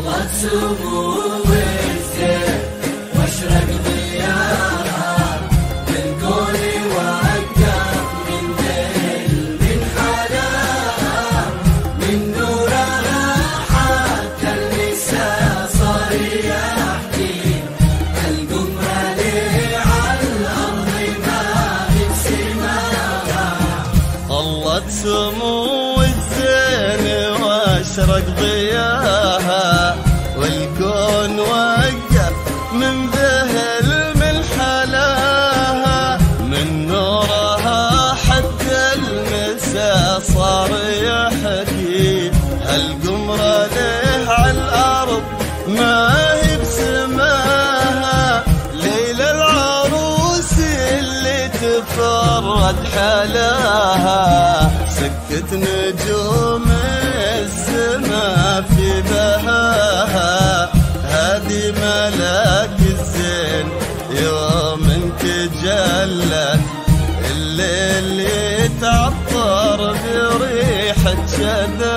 سمو الزين واشرق ضياها بالكون وقف من ذل من حلاها من نورها حتى المساء صار يحكي القمر ليه على الأرض ما من سماها. طلت سمو الزين واشرق ضياها والكون وقف من ذهل من حلاها من نورها حتى المساء صار يحكي هالقمر ليه على الأرض ما هي بسماها. ليل العروس اللي تفرد حلاها سكت نجوم السما في بهاها. هذه ملاك الزين يوم تجلت الليل يتعطر بريحة شذاها.